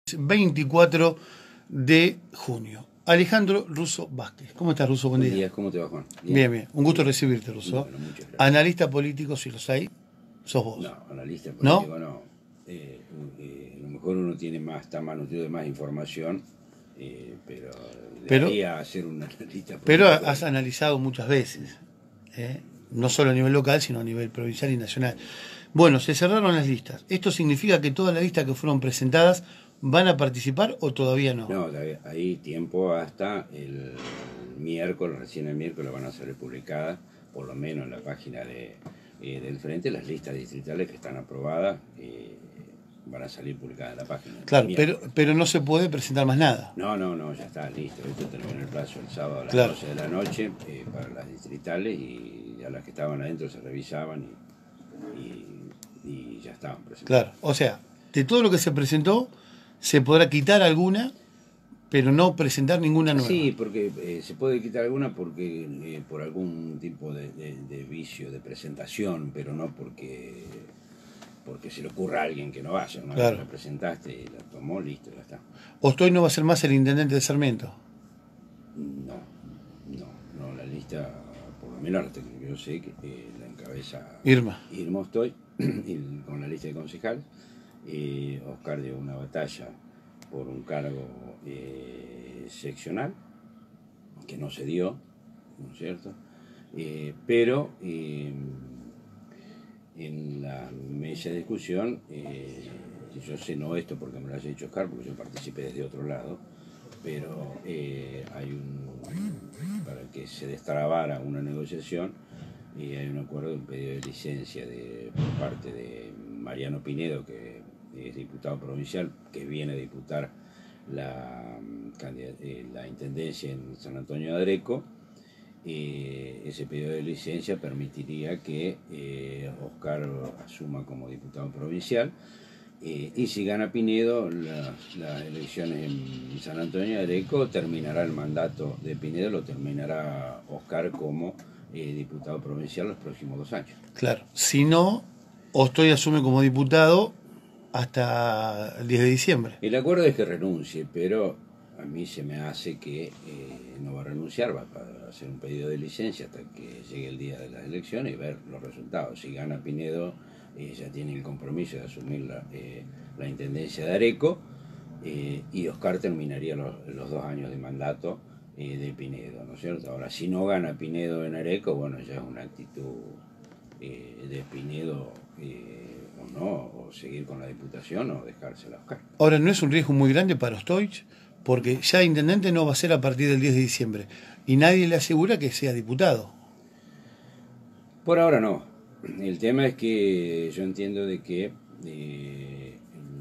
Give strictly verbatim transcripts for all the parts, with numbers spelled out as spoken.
veinticuatro de junio. Alejandro Russo Vázquez. ¿Cómo estás, Russo? Buen día. Buen día, ¿cómo te va, Juan? Bien, bien. bien. Un gusto recibirte, Russo. Bueno, muchas gracias. Analista político, si los hay, sos vos. No, analista ¿No? político no. Eh, eh, a lo mejor uno tiene más, está más nutrido de más información, eh, pero debería ser un analista político. Pero has analizado muchas veces, ¿eh? No solo a nivel local, sino a nivel provincial y nacional. Bueno, se cerraron las listas. ¿Esto significa que todas las listas que fueron presentadas van a participar o todavía no? No, hay tiempo hasta el miércoles, recién el miércoles van a ser publicadas, por lo menos en la página de, eh, del Frente, las listas distritales que están aprobadas eh, van a salir publicadas en la página. Claro, pero, pero no se puede presentar más nada. No, no, no, ya está listo. Esto terminó el plazo el sábado a las claro. doce de la noche eh, para las distritales y a las que estaban adentro se revisaban y, y, y ya estaban presentadas. Claro, o sea, de todo lo que se presentó, se podrá quitar alguna, pero no presentar ninguna nueva. Sí, porque eh, se puede quitar alguna porque eh, por algún tipo de, de, de vicio de presentación, pero no porque porque se le ocurra a alguien que no vaya. Una claro. vez que la presentaste y la tomó, listo, ya está. ¿Ostoy no va a ser más el intendente de Sarmiento? No, no, no, la lista, por lo menos hasta que yo sé que eh, la encabeza Irma. Irma Ostoy, con la lista de concejales. Eh, Oscar dio una batalla por un cargo eh, seccional que no se dio, ¿no es cierto? Eh, pero eh, en la mesa de discusión, eh, yo sé no esto porque me lo haya dicho Oscar, porque yo participé desde otro lado, pero eh, hay un, para que se destrabara una negociación, y hay un acuerdo de un pedido de licencia de, por parte de Mariano Pinedo, que es diputado provincial, que viene a diputar la, la intendencia en San Antonio de Adreco. Eh, ese pedido de licencia permitiría que eh, Oscar asuma como diputado provincial, eh, y si gana Pinedo las, las elecciones en San Antonio de Adreco, terminará el mandato de Pinedo, lo terminará Oscar como eh, diputado provincial los próximos dos años. Claro, si no, Ostoy asume como diputado hasta el diez de diciembre. El acuerdo es que renuncie, pero a mí se me hace que eh, no va a renunciar, va a hacer un pedido de licencia hasta que llegue el día de las elecciones y ver los resultados. Si gana Pinedo, eh, ya tiene el compromiso de asumir la, eh, la intendencia de Areco, eh, y Oscar terminaría los, los dos años de mandato eh, de Pinedo, ¿no es cierto? Ahora, si no gana Pinedo en Areco, bueno, ya es una actitud eh, de Pinedo, eh, o no, o seguir con la diputación o dejársela a Oscar. Ahora, ¿no es un riesgo muy grande para Ostoy? Porque ya intendente no va a ser a partir del diez de diciembre y nadie le asegura que sea diputado. Por ahora no. El tema es que yo entiendo de que eh,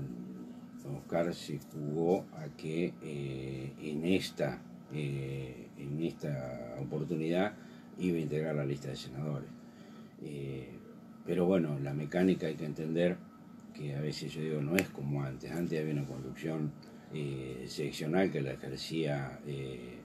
Oscar se jugó a que eh, en esta eh, en esta oportunidad iba a integrar la lista de senadores. Eh, pero bueno, la mecánica hay que entender que a veces yo digo no es como antes. Antes había una conducción eh, seccional que la ejercía eh,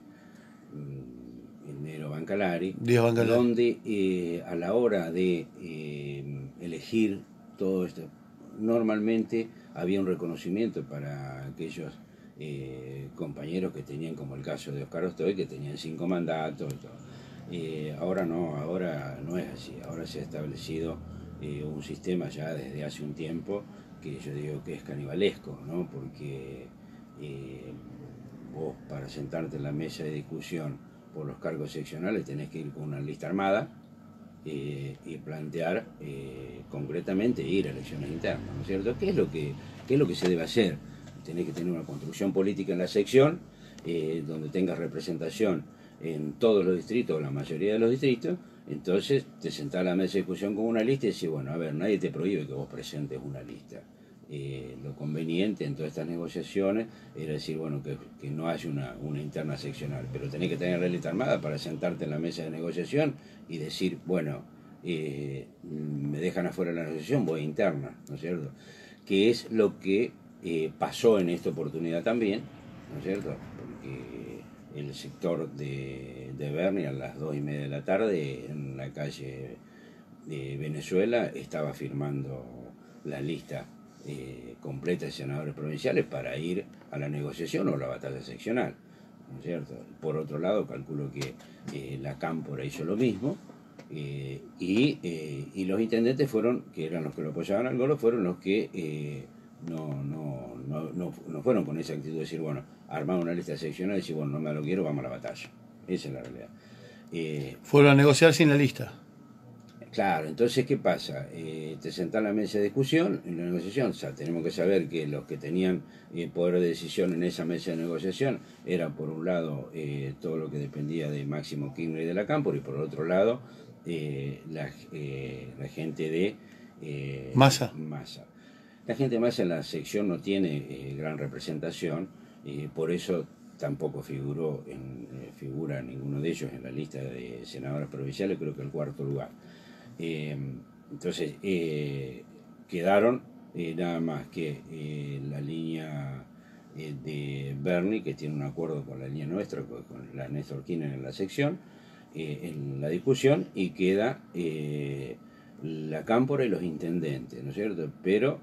el negro Bancalari, Bancalari, donde eh, a la hora de eh, elegir todo esto, normalmente había un reconocimiento para aquellos eh, compañeros que tenían, como el caso de Oscar Ostoy, que tenían cinco mandatos y todo. Eh, ahora no, ahora no es así. Ahora se ha establecido eh, un sistema ya desde hace un tiempo que yo digo que es canibalesco, ¿no? Porque eh, vos para sentarte en la mesa de discusión por los cargos seccionales tenés que ir con una lista armada eh, y plantear eh, concretamente ir a elecciones internas, ¿no es cierto? ¿Qué es lo que, qué es lo que se debe hacer? Tenés que tener una construcción política en la sección eh, donde tengas representación en todos los distritos, o la mayoría de los distritos. Entonces te sentás a la mesa de discusión con una lista y decís, bueno, a ver, nadie te prohíbe que vos presentes una lista. Eh, lo conveniente en todas estas negociaciones era decir, bueno, que, que no haya una, una interna seccional, pero tenés que tener la lista armada para sentarte en la mesa de negociación y decir, bueno, eh, me dejan afuera de la negociación, voy interna, ¿no es cierto? Que es lo que eh, pasó en esta oportunidad también, ¿no es cierto? Porque el sector de, de Berni a las dos y media de la tarde en la calle de Venezuela estaba firmando la lista eh, completa de senadores provinciales para ir a la negociación o la batalla seccional, ¿no es cierto? Por otro lado, calculo que eh, la Cámpora hizo lo mismo, eh, y, eh, y los intendentes fueron, que eran los que lo apoyaban al Golo, fueron los que eh, no, no, no, no, no fueron con esa actitud de decir, bueno, armar una lista seccional y decir, bueno, no me lo quiero, vamos a la batalla. Esa es la realidad. Eh, Fueron a negociar sin la lista. Claro, entonces, ¿qué pasa? Eh, te sentás en la mesa de discusión, en la negociación, o sea, tenemos que saber que los que tenían eh, poder de decisión en esa mesa de negociación eran, por un lado, eh, todo lo que dependía de Máximo Kirchner y de la Cámpora, y por otro lado, eh, la, eh, la gente de eh, Massa. Massa. La gente de Massa en la sección no tiene eh, gran representación, y por eso tampoco figuró en, eh, figura ninguno de ellos en la lista de senadores provinciales, creo que el cuarto lugar. Eh, entonces eh, quedaron eh, nada más que eh, la línea eh, de Bernie, que tiene un acuerdo con la línea nuestra, con, con la Néstor Kirchner en la sección, eh, en la discusión, y queda eh, la Cámpora y los intendentes, ¿no es cierto? Pero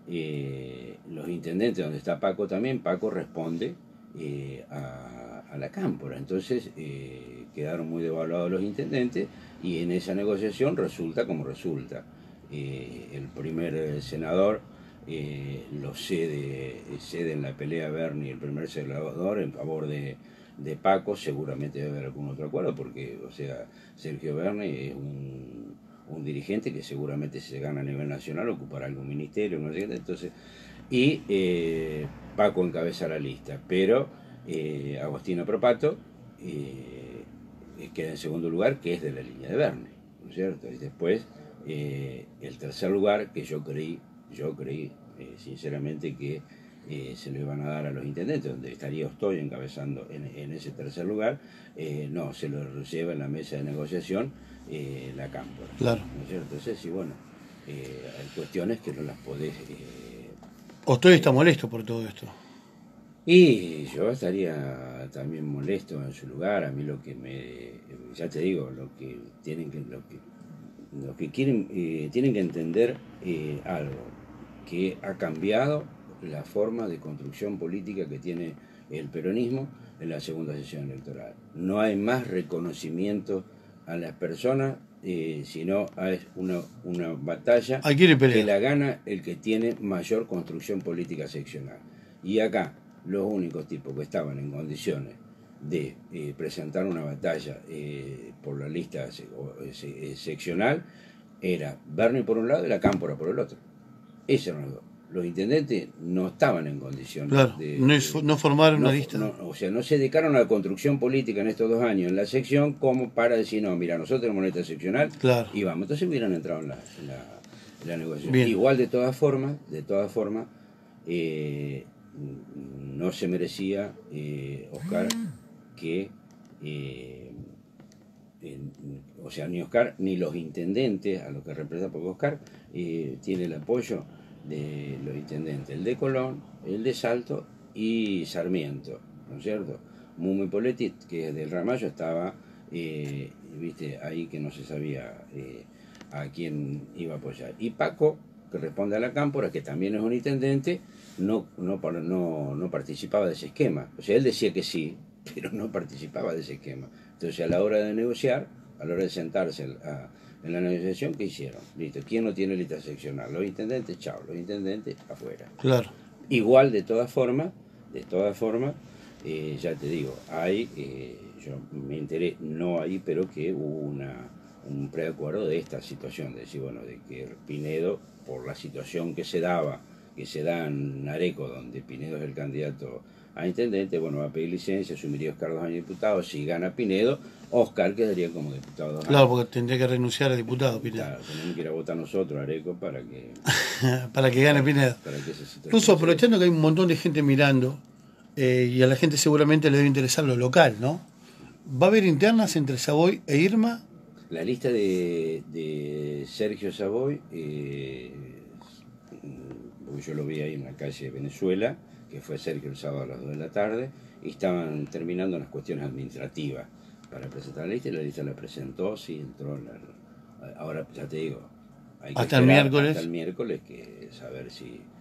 eh, los intendentes, donde está Paco también, Paco responde eh, a, a la Cámpora, entonces eh, quedaron muy devaluados los intendentes, y en esa negociación resulta como resulta. Eh, el primer senador eh, lo cede, cede en la pelea Bernie, el primer senador, en favor de, de Paco. Seguramente debe haber algún otro acuerdo, porque, o sea, Sergio Bernie es un, un dirigente que seguramente, si se gana a nivel nacional, ocupará algún ministerio, no sé qué, entonces, y eh, Paco encabeza la lista, pero eh, Agostina Propato eh, queda en segundo lugar, que es de la línea de Bernie, ¿no es cierto? Y después eh, el tercer lugar, que yo creí, yo creí eh, sinceramente que eh, se lo iban a dar a los intendentes, donde estaría Ostoy encabezando en, en ese tercer lugar, eh, no, se lo lleva en la mesa de negociación eh, la Cámpora, claro, ¿no es cierto? Entonces, sí, bueno, eh, hay cuestiones que no las podés... Eh, Ostoy está molesto por todo esto. Y yo estaría también molesto en su lugar. A mí lo que me, ya te digo, lo que tienen que, lo que, lo que quieren, eh, tienen que entender eh, algo, que ha cambiado la forma de construcción política que tiene el peronismo en la segunda sesión electoral. No hay más reconocimiento a las personas, eh, sino hay una, una batalla que la gana el que tiene mayor construcción política seccional. Y acá los únicos tipos que estaban en condiciones de eh, presentar una batalla eh, por la lista eh, seccional era Bernie por un lado y la Cámpora por el otro. Esos eran los dos. Los intendentes no estaban en condiciones claro, de, no, de... No formaron no, una lista. No, o sea, no se dedicaron a la construcción política en estos dos años en la sección como para decir, no, mira, nosotros tenemos una lista seccional, claro, y vamos. Entonces hubieran entrado en la, en la, en la negociación. Bien. Igual, de todas formas, de todas formas, eh, no se merecía eh, Oscar que eh, en, o sea, ni Oscar ni los intendentes a los que representa, porque Oscar eh, tiene el apoyo de los intendentes, el de Colón, el de Salto y Sarmiento, ¿no es cierto? Mumo Poletti, que es del Ramallo, estaba eh, viste, ahí, que no se sabía eh, a quién iba a apoyar. Y Paco, que responde a la Cámpora, que también es un intendente, no, no, no, no participaba de ese esquema. O sea, él decía que sí, pero no participaba de ese esquema. Entonces, a la hora de negociar, a la hora de sentarse a, en la negociación, ¿qué hicieron? Listo, ¿quién no tiene lista seccional? Los intendentes, chao, los intendentes afuera. Claro. Igual, de todas formas, de todas formas, eh, ya te digo, hay, eh, yo me enteré, no ahí, pero que hubo una, un preacuerdo de esta situación, de decir, bueno, de que Pinedo, por la situación que se daba, que se da en Areco, donde Pinedo es el candidato a intendente, bueno, va a pedir licencia, asumiría Oscar dos años diputado. Si gana Pinedo, Oscar quedaría como diputado dos años. Claro, porque tendría que renunciar a diputado, Pinedo. Claro, tenemos que ir a votar nosotros, Areco, para que... para que gane Pinedo. Para que esa situación... Incluso aprovechando que hay un montón de gente mirando, eh, y a la gente seguramente le debe interesar lo local, ¿no? ¿Va a haber internas entre Savoy e Irma? La lista de, de Sergio Savoy, eh, yo lo vi ahí en la calle de Venezuela, que fue Sergio el sábado a las dos de la tarde, y estaban terminando las cuestiones administrativas para presentar la lista, y la lista la presentó, sí, entró en la, ahora ya te digo, hay que hasta el miércoles. Hasta el miércoles, que saber si,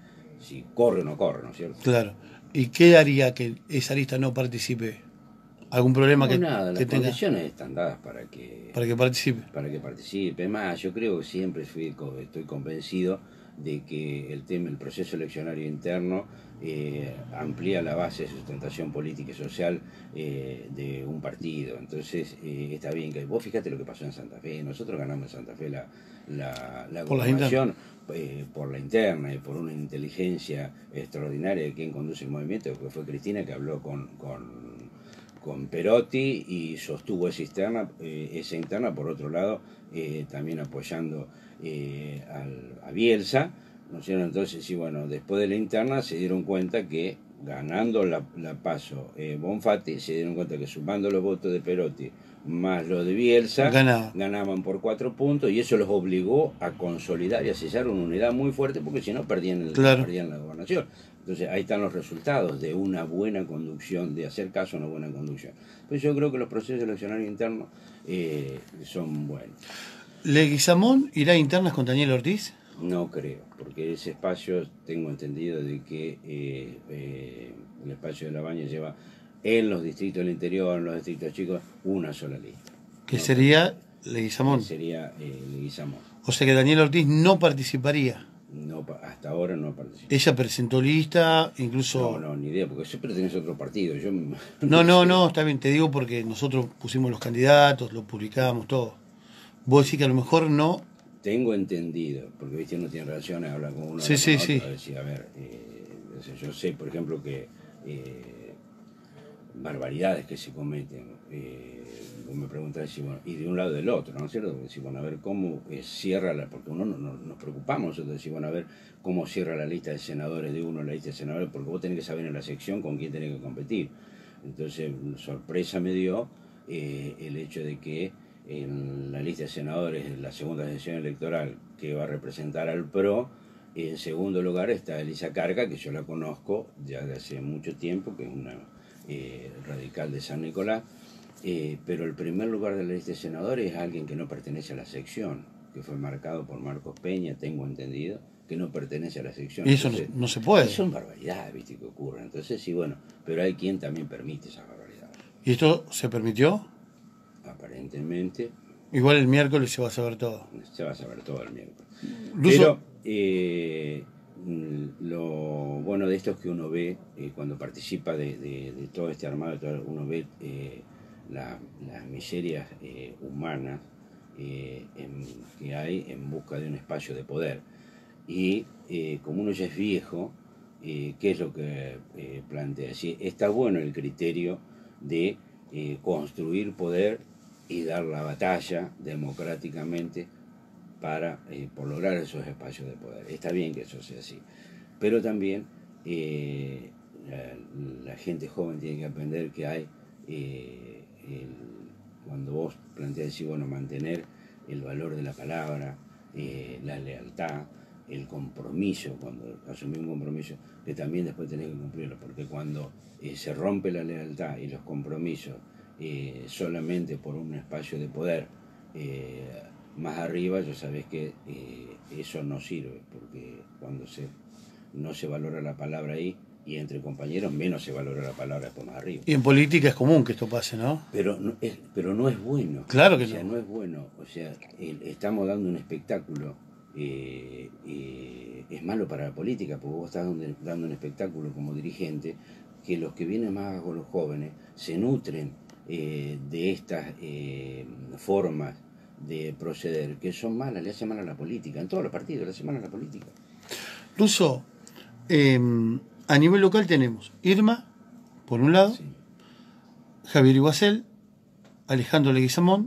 si corre o no corre, ¿no es cierto? Claro. ¿Y qué haría que esa lista no participe? ¿Algún problema No, que, nada, que las tenga condiciones están dadas para que, para que participe? para que participe. Más, yo creo que siempre fui, estoy convencido de que el tema, el proceso eleccionario interno eh, amplía la base de sustentación política y social eh, de un partido. Entonces eh, está bien que vos fíjate lo que pasó en Santa Fe. Nosotros ganamos en Santa Fe la, la, la Por las gobernación eh, por la interna y por una inteligencia extraordinaria de quien conduce el movimiento, que fue Cristina, que habló con, con con Perotti y sostuvo esa interna, eh, esa interna por otro lado, eh, también apoyando eh, al, a Bielsa, ¿no es cierto? Entonces, sí, bueno, después de la interna se dieron cuenta que ganando la, la paso eh, Bonfatti, se dieron cuenta que sumando los votos de Perotti más los de Bielsa, Ganaba. ganaban por cuatro puntos y eso los obligó a consolidar y a sellar una unidad muy fuerte porque si no perdían, el, Claro. perdían la gobernación. Entonces ahí están los resultados de una buena conducción, de hacer caso a una buena conducción. Pues yo creo que los procesos eleccionarios internos eh, son buenos. ¿Leguizamón irá a internas con Daniel Ortiz? No creo, porque ese espacio tengo entendido de que eh, eh, el espacio de La Baña lleva en los distritos del interior, en los distritos chicos, una sola lista. Que no, sería Leguizamón. Que sería eh, Leguizamón. O sea que Daniel Ortiz no participaría. No, hasta ahora no participó. Ella presentó lista, incluso... No, no, ni idea, porque siempre tenés otro partido. Yo no, no, no, no, está bien, te digo porque nosotros pusimos los candidatos, lo publicamos, todo. Vos decís que a lo mejor no... Tengo entendido, porque viste, uno tiene relaciones, habla con uno, sí, habla sí, con sí. otro, decir, a ver, eh, yo sé, por ejemplo, que eh, barbaridades que se cometen, eh, vos me preguntas, si, bueno, y de un lado y del otro, ¿no es cierto? Decir, bueno, a ver cómo eh, cierra, la, porque uno no, no, nos preocupamos nosotros, decir, bueno, a ver cómo cierra la lista de senadores de uno, la lista de senadores, porque vos tenés que saber en la sección con quién tenés que competir. Entonces, sorpresa me dio eh, el hecho de que en la lista de senadores, en la segunda sesión electoral que va a representar al P R O, en segundo lugar está Elisa Carca, que yo la conozco ya de hace mucho tiempo, que es una eh, radical de San Nicolás, eh, pero el primer lugar de la lista de senadores es alguien que no pertenece a la sección, que fue marcado por Marcos Peña, tengo entendido, que no pertenece a la sección. Y eso Entonces, no, no se puede. Son barbaridades, viste, que ocurren. Entonces, sí, bueno, pero hay quien también permite esas barbaridades. ¿Y esto se permitió? Aparentemente. Igual el miércoles se va a saber todo. Se va a saber todo el miércoles. Luso, Pero eh, lo bueno de esto es que uno ve, eh, cuando participa de, de, de todo este armado, uno ve eh, la, las miserias eh, humanas eh, en, que hay en busca de un espacio de poder. Y eh, como uno ya es viejo, eh, ¿qué es lo que eh, plantea? Sí, está bueno el criterio de eh, construir poder y dar la batalla democráticamente para eh, por lograr esos espacios de poder. Está bien que eso sea así, pero también eh, la, la gente joven tiene que aprender que hay, eh, el, cuando vos planteas decir, bueno, mantener el valor de la palabra, eh, la lealtad, el compromiso, cuando asumís un compromiso, que también después tenés que cumplirlo, porque cuando eh, se rompe la lealtad y los compromisos eh, solamente por un espacio de poder eh, más arriba, ya sabés que eh, eso no sirve, porque cuando se, no se valora la palabra ahí, y entre compañeros menos se valora la palabra después más arriba. Y en política es común que esto pase, ¿no? Pero no es, pero no es bueno. Claro que o sea, no. no es bueno. O sea, el, estamos dando un espectáculo. Eh, eh, es malo para la política, porque vos estás dando, dando un espectáculo como dirigente, que los que vienen más con los jóvenes se nutren eh, de estas eh, formas de proceder, que son malas, le hacen mal a la política, en todos los partidos le hacen mal a la política. Russo, eh, a nivel local tenemos Irma, por un lado, sí. Javier Iguacel, Alejandro Leguizamón.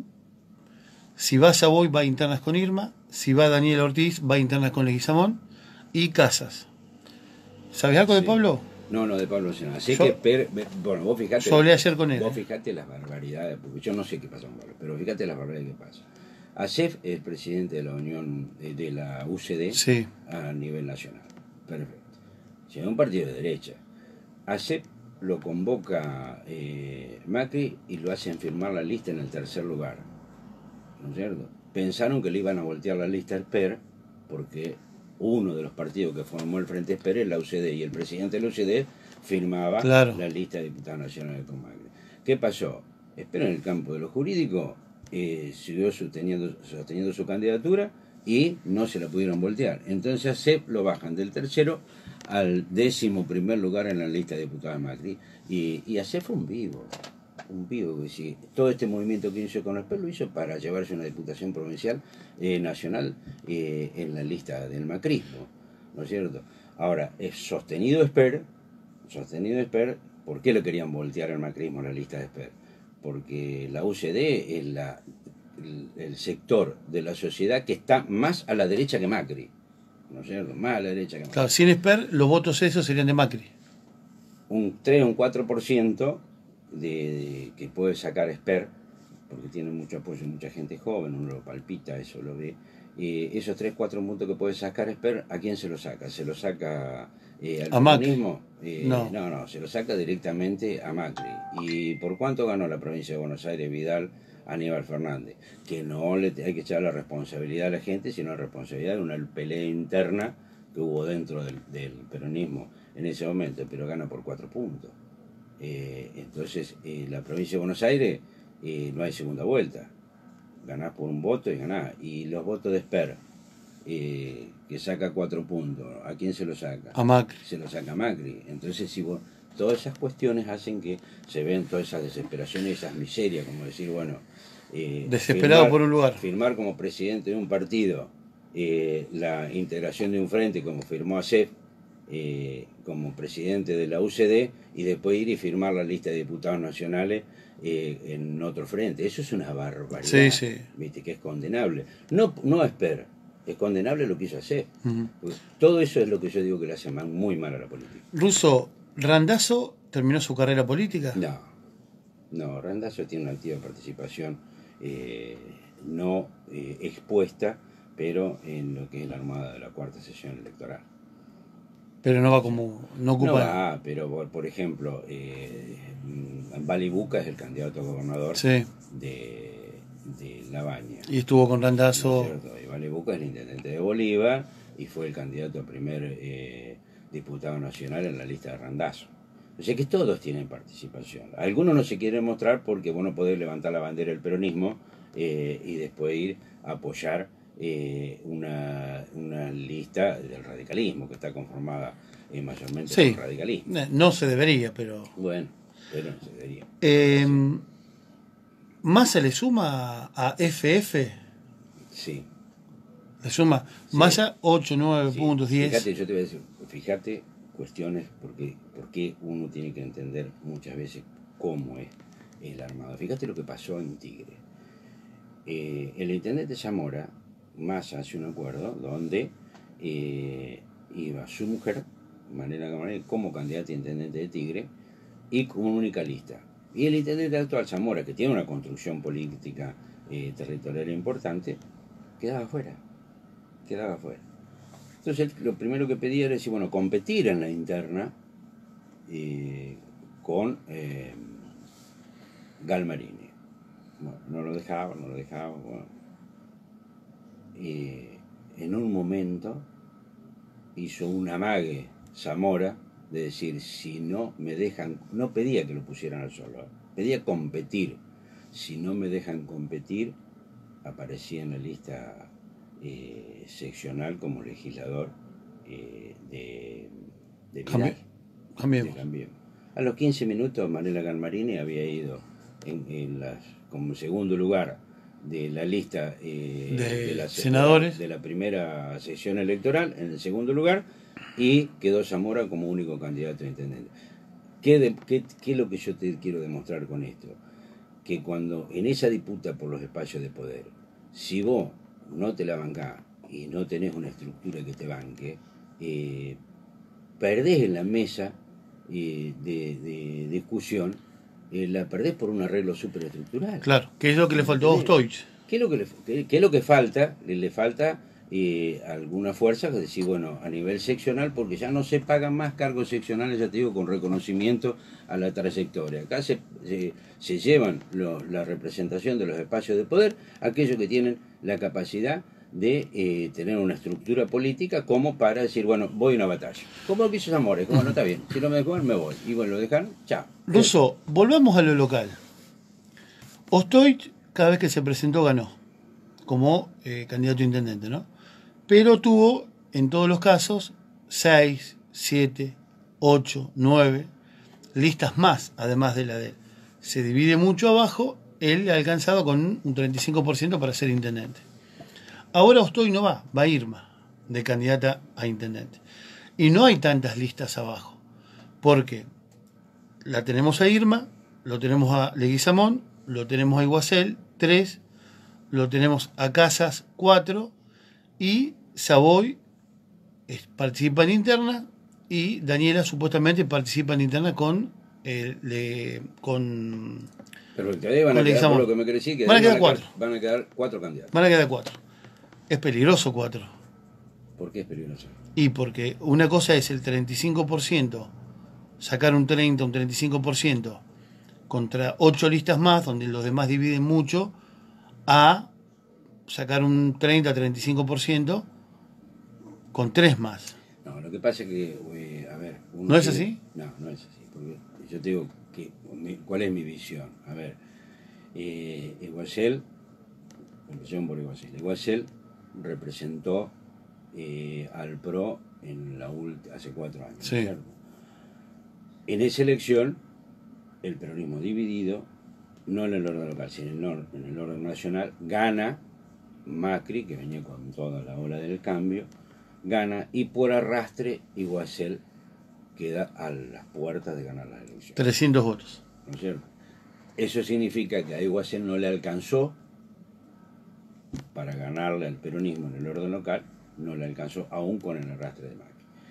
Si va Savoy, va a internas con Irma. Si va Daniel Ortiz, va a internas con Leguizamón. Y Casas. ¿Sabes algo sí. de Pablo? No, no, de Pablo no. Así yo, que, per, bueno, vos fijate. Yo hablé ayer con él. Vos fijate las barbaridades, porque yo no sé qué pasa con Pablo, pero fíjate las barbaridades que pasa. Acef es presidente de la Unión, de la U C D sí. a nivel nacional. Perfecto. Si es un partido de derecha. Acef lo convoca eh, Macri y lo hacen firmar la lista en el tercer lugar. ¿No es cierto? Pensaron que le iban a voltear la lista al P E R porque uno de los partidos que formó el Frente Esper es la U C D, y el presidente de la U C D firmaba claro. la lista de diputados nacionales con Macri. ¿Qué pasó? Esper, en el campo de lo jurídico, eh, siguió sosteniendo, sosteniendo su candidatura y no se la pudieron voltear. Entonces a C E P lo bajan del tercero al décimo primer lugar en la lista de diputados de Macri, y, y a C E P fue un vivo. un vivo, que sí, todo este movimiento que hizo con Esper lo hizo para llevarse una diputación provincial eh, nacional eh, en la lista del macrismo, ¿no es cierto? Ahora, es sostenido Esper, sostenido Esper, ¿por qué lo querían voltear el macrismo en la lista de Esper? Porque la U C D es la, el, el sector de la sociedad que está más a la derecha que Macri, ¿no es cierto? Más a la derecha que Macri. Claro, sin Esper, los votos esos serían de Macri. Un tres o un cuatro por ciento De, de, que puede sacar Esper, porque tiene mucho apoyo, mucha gente joven, uno lo palpita, eso lo ve. Eh, esos tres cuatro puntos que puede sacar Esper, ¿a quién se lo saca? ¿Se lo saca eh, al peronismo? Eh, no. no, no, se lo saca directamente a Macri. ¿Y por cuánto ganó la provincia de Buenos Aires Vidal Aníbal Fernández? Que no le hay que echar la responsabilidad a la gente, sino la responsabilidad de una pelea interna que hubo dentro del, del peronismo en ese momento, pero gana por cuatro puntos. Eh, entonces, eh, la provincia de Buenos Aires eh, no hay segunda vuelta, ganás por un voto y ganás. Y los votos de Esper, eh, que saca cuatro puntos, ¿a quién se lo saca? A Macri. Se lo saca a Macri. Entonces, si vos, todas esas cuestiones hacen que se ven todas esas desesperaciones, esas miserias, como decir, bueno, eh, desesperado firmar, por un lugar. Firmar como presidente de un partido eh, la integración de un frente, como firmó a C E P, Eh, como presidente de la U C D, y después ir y firmar la lista de diputados nacionales eh, en otro frente. Eso es una barbaridad, sí, sí. ¿viste? Que es condenable. No, no Esper, es condenable lo que hizo hacer. Uh-huh. Todo eso es lo que yo digo que le hace mal, muy mal a la política. Russo, ¿Randazzo terminó su carrera política? No, no, Randazzo tiene una activa participación eh, no eh, expuesta, pero en lo que es la armada de la cuarta sesión electoral. Pero no va como... No ocupa... No va, pero por, por ejemplo, eh, Vali Buca es el candidato a gobernador sí. de, de La Baña. Y estuvo con Randazzo. ¿No? Y Vali Buca es el intendente de Bolívar y fue el candidato a primer eh, diputado nacional en la lista de Randazzo. O sea que todos tienen participación. Algunos no se quieren mostrar porque vos no podés levantar la bandera del peronismo eh, y después ir a apoyar Eh, una, una lista del radicalismo que está conformada eh, mayormente sí, por radicalismo. No se debería, pero... Bueno, pero no se debería. Eh, sí. ¿Massa le suma a F F? Sí. ¿Le suma? Sí. Massa ocho, nueve sí. puntos, diez. Fíjate, yo te voy a decir, fíjate cuestiones porque, porque uno tiene que entender muchas veces cómo es el armado. Fíjate lo que pasó en Tigre. Eh, el intendente Zamora Massa hace un acuerdo donde eh, iba su mujer, Manera Camarena, como candidata a intendente de Tigre y con una única lista. Y el intendente actual, Zamora, que tiene una construcción política eh, territorial importante, quedaba fuera. Quedaba fuera. Entonces, lo primero que pedía era decir, bueno, competir en la interna eh, con eh, Galmarini. Bueno, no lo dejaba, no lo dejaba, bueno. Eh, en un momento hizo un amague Zamora de decir, si no me dejan, no pedía que lo pusieran al solo, pedía competir, si no me dejan competir, aparecía en la lista eh, seccional como legislador eh, de, de Vidal. Cambiemos. De Cambiemos. A los quince minutos Manela Galmarini había ido en, en las, como segundo lugar de la lista eh, de, de, la, senadores de la primera sesión electoral, en el segundo lugar, y quedó Zamora como único candidato a intendente. ¿Qué, de, qué, qué es lo que yo te quiero demostrar con esto? Que cuando en esa disputa por los espacios de poder, si vos no te la bancás y no tenés una estructura que te banque, eh, perdés en la mesa eh, de, de discusión, Eh, la perdés por un arreglo superestructural. Claro, que es lo que le faltó a Ostoich. ¿Qué es lo que le, qué, qué es lo que falta? Le, le falta eh, alguna fuerza, es decir, bueno, a nivel seccional, porque ya no se pagan más cargos seccionales, ya te digo, con reconocimiento a la trayectoria. Acá se, se, se llevan lo, la representación de los espacios de poder, aquellos que tienen la capacidad de eh, tener una estructura política como para decir, bueno, voy a una batalla. Como lo que hizo Zamora, como no está bien, si no me dejan, me voy. Y bueno, lo dejan, chao. Russo, volvamos a lo local. Ostoich, cada vez que se presentó, ganó como eh, candidato a intendente, ¿no? Pero tuvo, en todos los casos, seis, siete, ocho, nueve listas más, además de la de él. Se divide mucho abajo, él ha alcanzado con un treinta y cinco por ciento para ser intendente. Ahora Ostoich no va, va Irma, de candidata a intendente. Y no hay tantas listas abajo, porque la tenemos a Irma, lo tenemos a Leguizamón, lo tenemos a Iguacel, tres, lo tenemos a Casas, cuatro, y Savoy es, participa en interna, y Daniela supuestamente participa en interna con eh, le, con pero ustedes van a quedar, por lo que me quiere decir, que van a quedar van a cuatro. Quedar, van a quedar cuatro candidatos. Van a quedar cuatro. Es peligroso cuatro. ¿Por qué es peligroso? Y porque una cosa es el treinta y cinco por ciento, sacar un treinta, un treinta y cinco por ciento contra ocho listas más, donde los demás dividen mucho, a sacar un treinta, treinta y cinco por ciento con tres más. No, lo que pasa es que, eh, a ver... ¿No es así? No, no es así, porque yo te digo, que, ¿cuál es mi visión? A ver, eh, Iguacel, empecemos por Iguacel, Iguacel representó eh, al P R O en la ulti, hace cuatro años, sí. ¿cierto? En esa elección, el peronismo dividido, no en el orden local, sino en el, en el orden nacional, gana Macri, que venía con toda la ola del cambio, gana, y por arrastre Iguacel queda a las puertas de ganar las elecciones. trescientos votos. ¿No es cierto? Eso significa que a Iguacel no le alcanzó para ganarle al peronismo en el orden local, no le alcanzó aún con el arrastre de Macri.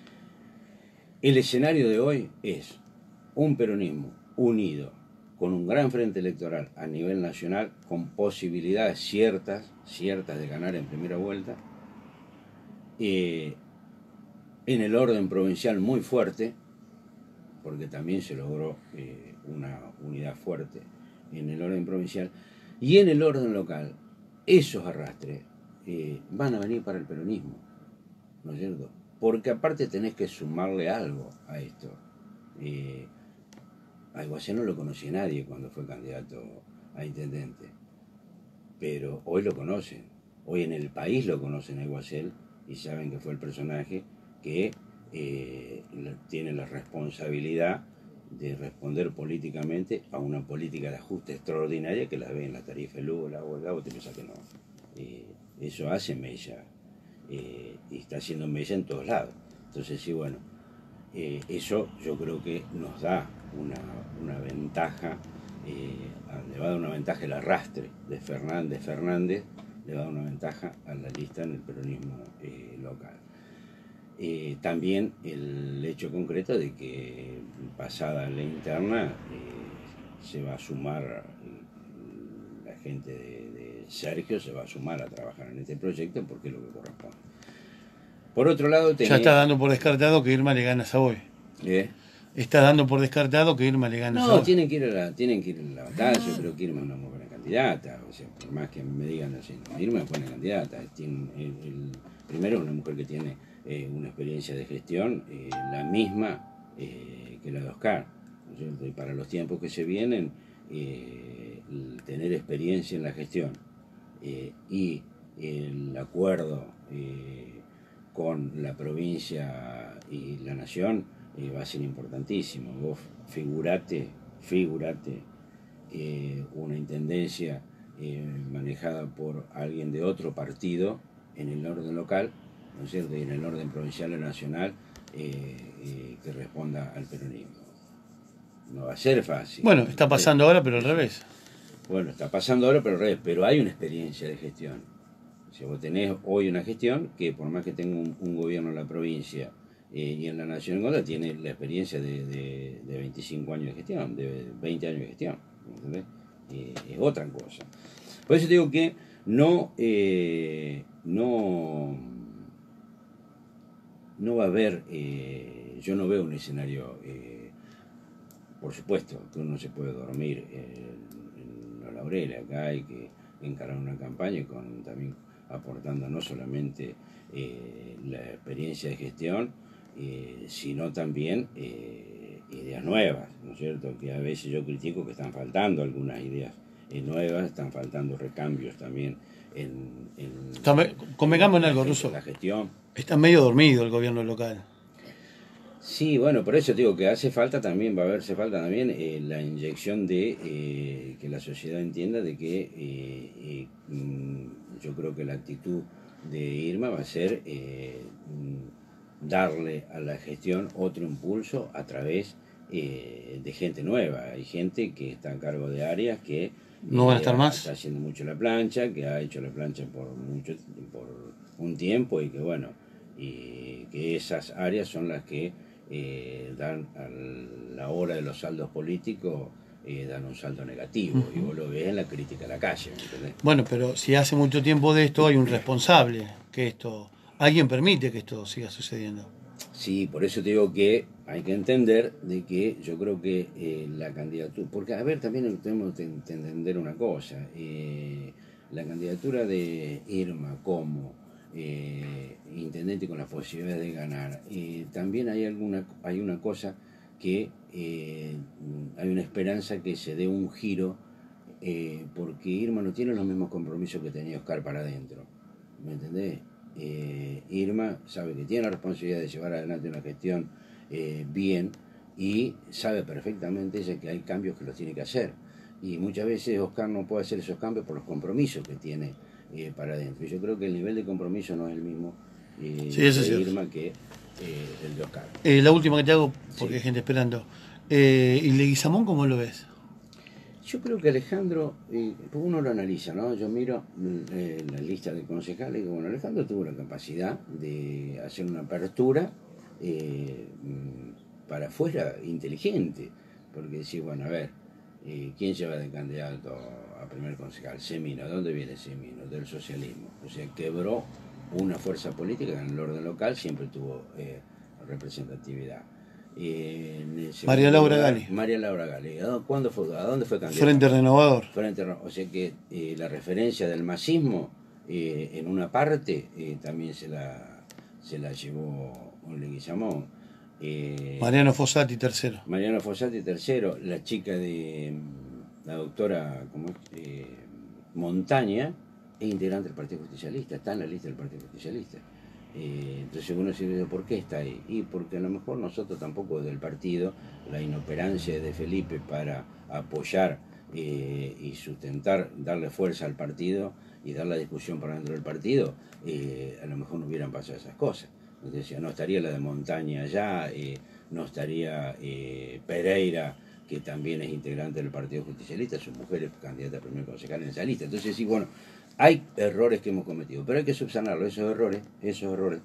El escenario de hoy es un peronismo unido, con un gran frente electoral a nivel nacional, con posibilidades ciertas, ciertas de ganar en primera vuelta, eh, en el orden provincial muy fuerte, porque también se logró eh, una unidad fuerte en el orden provincial, y en el orden local, esos arrastres eh, van a venir para el peronismo, ¿no es cierto? Porque aparte tenés que sumarle algo a esto. Eh, a Iguacel no lo conocía nadie cuando fue candidato a intendente, pero hoy lo conocen, hoy en el país lo conocen a Iguacel y saben que fue el personaje que eh, tiene la responsabilidad de responder políticamente a una política de ajuste extraordinaria que la ve en la tarifa de luz, la agua, vos te pensás que no. Eh, eso hace mella, eh, y está haciendo mella en todos lados. Entonces sí, bueno, eh, eso yo creo que nos da una, una ventaja, eh, le va a dar una ventaja el arrastre de Fernández Fernández, le va a dar una ventaja a la lista en el peronismo eh, local. Eh, también el hecho concreto de que pasada la interna eh, se va a sumar, la gente de, de Sergio se va a sumar a trabajar en este proyecto porque es lo que corresponde. Por otro lado tenía... Ya está dando por descartado que Irma le gana a Savoy. ¿Eh? Está dando por descartado que Irma le gana a No, Savoy. tienen que ir a la, tienen que ir a la batalla, yo creo que Irma es una muy buena candidata, o sea, por más que me digan así, no, Irma es buena candidata, tiene, el, el, primero es una mujer que tiene eh, una experiencia de gestión, eh, la misma eh, que la de Oscar, ¿no es cierto? Y para los tiempos que se vienen, eh, el tener experiencia en la gestión eh, y el acuerdo eh, con la provincia y la nación eh, va a ser importantísimo. Vos figurate, figurate eh, una intendencia eh, manejada por alguien de otro partido en el orden local, ¿no es cierto? Y en el orden provincial o nacional eh, eh, que responda al peronismo. No va a ser fácil. Bueno, está pasando ahora, pero al revés. Bueno, está pasando ahora, pero al revés. Pero hay una experiencia de gestión. O sea, vos tenés hoy una gestión que, por más que tenga un, un gobierno en la provincia eh, y en la nación, tiene la experiencia de, de, de veinticinco años de gestión, de veinte años de gestión. ¿Entendés? Eh, es otra cosa. Por eso digo que no, eh, no, no va a haber, eh, yo no veo un escenario, eh, por supuesto, que uno se puede dormir en, en los laureles, acá hay que encarar una campaña con, también aportando no solamente eh, la experiencia de gestión, eh, sino también eh, ideas nuevas, ¿no es cierto? Que a veces yo critico que están faltando algunas ideas eh, nuevas, están faltando recambios también en, en, Está, convengamos en algo, la, Russo. La gestión. Está medio dormido el gobierno local. Sí, bueno, por eso digo que hace falta también, va a hacerse falta también eh, la inyección de eh, que la sociedad entienda de que eh, eh, yo creo que la actitud de Irma va a ser eh, darle a la gestión otro impulso a través eh, de gente nueva. Hay gente que está a cargo de áreas que no van a estar eh, más. Está haciendo mucho la plancha, que ha hecho la plancha por mucho por un tiempo y que bueno, y que esas áreas son las que eh, dan a la hora de los saldos políticos eh, dan un saldo negativo. Uh-huh. Y vos lo ves en la crítica a la calle, ¿me entendés? Bueno, pero si hace mucho tiempo de esto hay un responsable que esto, alguien permite que esto siga sucediendo. Sí, por eso te digo que hay que entender de que yo creo que eh, la candidatura, porque a ver, también tenemos que entender una cosa, eh, la candidatura de Irma como eh, intendente con la posibilidad de ganar, eh, también hay alguna hay una cosa que eh, hay una esperanza que se dé un giro, eh, porque Irma no tiene los mismos compromisos que tenía Oscar para adentro, ¿me entendés? Eh, Irma sabe que tiene la responsabilidad de llevar adelante una gestión eh, bien y sabe perfectamente ella que hay cambios que los tiene que hacer y muchas veces Oscar no puede hacer esos cambios por los compromisos que tiene eh, para adentro. Yo creo que el nivel de compromiso no es el mismo eh, sí, eso de sí. Irma que eh, el de Oscar. Eh, la última que te hago, porque sí. hay gente esperando. Eh, ¿Y Leguizamón cómo lo ves? Yo creo que Alejandro, eh, uno lo analiza, ¿no? Yo miro eh, la lista de concejales y digo, bueno, Alejandro tuvo la capacidad de hacer una apertura eh, para afuera inteligente, porque decir, bueno, a ver, eh, ¿quién lleva de candidato a primer concejal? Semino. ¿De dónde viene Semino? Del socialismo. O sea, quebró una fuerza política que en el orden local siempre tuvo eh, representatividad. Eh, María Laura Gali. María Laura Gali. ¿Cuándo fue, ¿A dónde fue candidata? Frente Renovador. Frente, o sea que eh, la referencia del masismo eh, en una parte eh, también se la, se la llevó un Leguizamón. Eh, Mariano Fossati, tercero. Mariano Fossati, tercero. La chica de la doctora ¿cómo es? Eh, Montaña es integrante del Partido Justicialista, está en la lista del Partido Justicialista. Eh, entonces uno se dice, ¿por qué está ahí? Y porque a lo mejor nosotros tampoco del partido, la inoperancia de Felipe para apoyar eh, y sustentar, darle fuerza al partido y dar la discusión para dentro del partido, eh, a lo mejor no hubieran pasado esas cosas. Entonces no estaría la de Montaña allá, eh, no estaría eh, Pereira, que también es integrante del Partido Justicialista, su mujer es candidata a primer concejal en esa lista. Entonces sí, bueno, hay errores que hemos cometido, pero hay que subsanarlos, esos errores, esos errores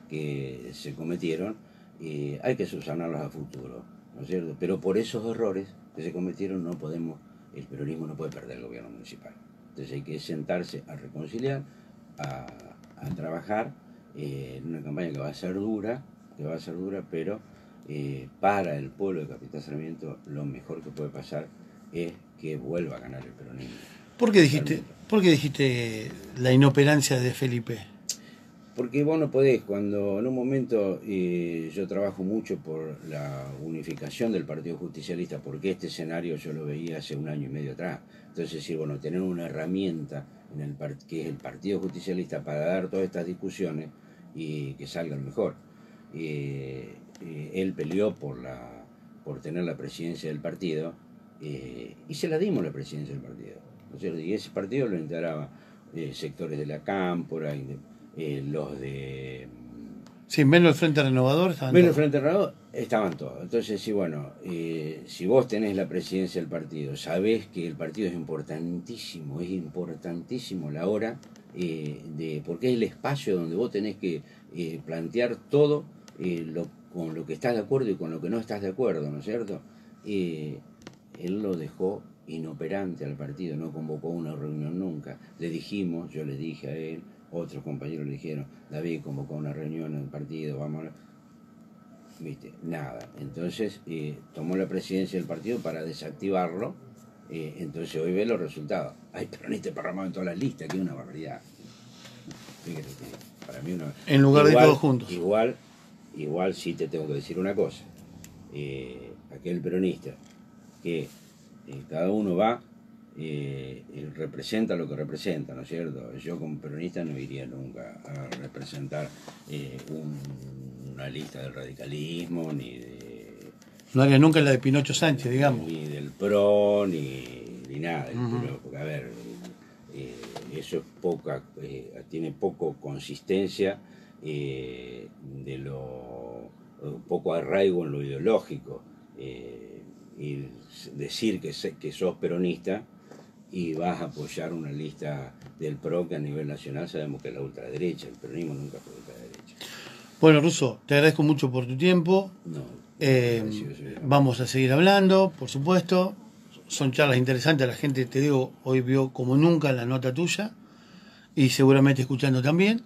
que se cometieron, eh, hay que subsanarlos a futuro, ¿no es cierto? Pero por esos errores que se cometieron no podemos, el peronismo no puede perder el gobierno municipal. Entonces hay que sentarse a reconciliar, a, a trabajar eh, en una campaña que va a ser dura, que va a ser dura, pero eh, para el pueblo de Capitán Sarmiento lo mejor que puede pasar es que vuelva a ganar el peronismo. ¿Por qué dijiste, ¿por qué dijiste la inoperancia de Felipe? Porque vos no podés, cuando en un momento eh, yo trabajo mucho por la unificación del Partido Justicialista, porque este escenario yo lo veía hace un año y medio atrás. Entonces, decir, bueno, tener una herramienta en el que es el Partido Justicialista para dar todas estas discusiones y que salgan mejor. Eh, eh, él peleó por, la, por tener la presidencia del partido eh, y se la dimos la presidencia del partido. Y ese partido lo integraba eh, sectores de la Cámpora, eh, los de... Sí, menos el Frente Renovador estaban menos el todos. Frente Renovador estaban todos. Entonces, sí, bueno, eh, si vos tenés la presidencia del partido, sabés que el partido es importantísimo, es importantísimo la hora, eh, de porque es el espacio donde vos tenés que eh, plantear todo eh, lo, con lo que estás de acuerdo y con lo que no estás de acuerdo, ¿no es cierto? Eh, él lo dejó inoperante al partido, no convocó una reunión nunca. Le dijimos, yo le dije a él, otros compañeros le dijeron, David convocó una reunión en el partido, vamos a... ¿Viste? Nada. Entonces eh, tomó la presidencia del partido para desactivarlo, eh, entonces hoy ve los resultados. Hay peronistas parramados en todas las listas, que es una barbaridad. Fíjate, para mí una, en lugar igual, de todos juntos. Igual, igual sí te tengo que decir una cosa. Eh, aquel peronista que eh, cada uno va, eh, representa lo que representa, ¿no es cierto? Yo como peronista no iría nunca a representar eh, un, una lista del radicalismo, ni de... No haría nunca la de Pinocho Sánchez, digamos. Ni del P R O, ni, ni nada. Uh-huh. Pero, porque, a ver, eh, eso es poca, eh, tiene poco consistencia eh, de lo poco arraigo en lo ideológico. Eh, y decir que, que sos peronista y vas a apoyar una lista del P R O que a nivel nacional sabemos que es la ultraderecha. El peronismo nunca fue ultraderecha. Bueno, Russo, te agradezco mucho por tu tiempo. No. Eh, vamos a seguir hablando, por supuesto. Son charlas interesantes, la gente, te digo, hoy vio como nunca la nota tuya y seguramente escuchando también.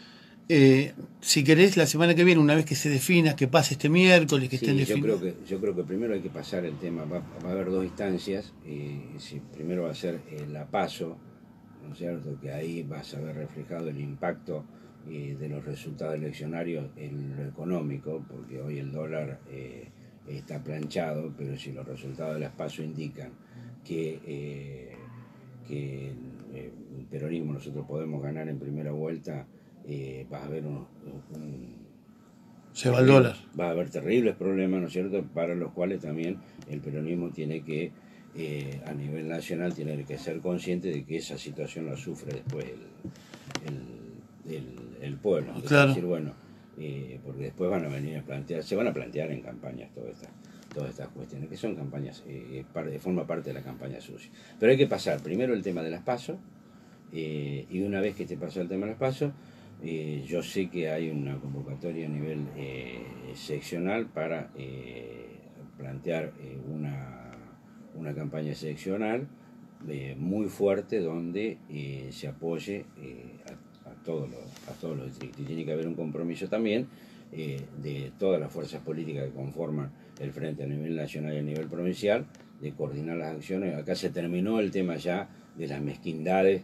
Eh, si querés, la semana que viene, una vez que se defina, que pase este miércoles, que sí, estén yo definidos. creo que Yo creo que primero hay que pasar el tema, va, va a haber dos instancias. Eh, si primero va a ser eh, la PASO, ¿no es cierto? Que ahí vas a ver reflejado el impacto eh, de los resultados eleccionarios en lo económico, porque hoy el dólar eh, está planchado, pero si los resultados de las PASO indican que, eh, que eh, el peronismo nosotros podemos ganar en primera vuelta, eh, vas a ver un, un se va el dólar. Va a haber terribles problemas, ¿no es cierto?, para los cuales también el peronismo tiene que, eh, a nivel nacional, tiene que ser consciente de que esa situación la sufre después el, el, el, el pueblo. Claro. Es decir, bueno, eh, porque después van a venir a plantear, se van a plantear en campañas todas estas, todas estas cuestiones, que son campañas, eh, parte, forma parte de la campaña sucia. Pero hay que pasar primero el tema de las PASO, eh, y una vez que te pasó el tema de las PASO, Eh, yo sé que hay una convocatoria a nivel eh, seccional para eh, plantear eh, una, una campaña seccional eh, muy fuerte donde eh, se apoye eh, a, a, todos los, a todos los distritos. Y tiene que haber un compromiso también eh, de todas las fuerzas políticas que conforman el frente a nivel nacional y a nivel provincial, de coordinar las acciones. Acá se terminó el tema ya de las mezquindades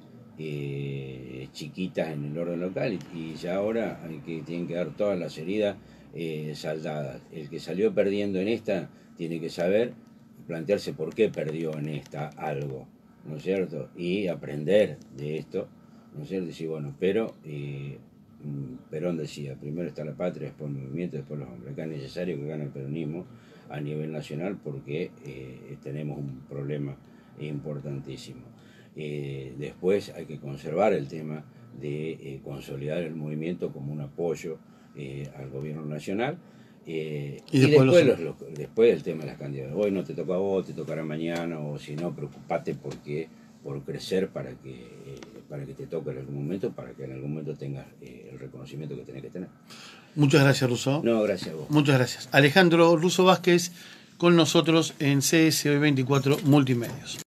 Eh, chiquitas en el orden local, y, y ya ahora hay que, tienen que dar todas las heridas eh, saldadas. El que salió perdiendo en esta tiene que saber plantearse por qué perdió en esta algo, ¿no es cierto? Y aprender de esto, ¿no es cierto? Y decir, bueno, pero eh, Perón decía, primero está la patria, después el movimiento, después los hombres. Acá es necesario que gane el peronismo a nivel nacional porque eh, tenemos un problema importantísimo. Eh, después hay que conservar el tema de eh, consolidar el movimiento como un apoyo eh, al gobierno nacional, eh, y, y después, después, los, los, después el tema de las candidaturas. Hoy no te toca a vos, te tocará mañana, o si no, preocupate porque, por crecer para que, eh, para que te toque en algún momento, para que en algún momento tengas eh, el reconocimiento que tenés que tener. Muchas gracias, Russo. No, gracias a vos. Muchas gracias. Alejandro Russo Vázquez con nosotros en C S O veinticuatro Multimedios.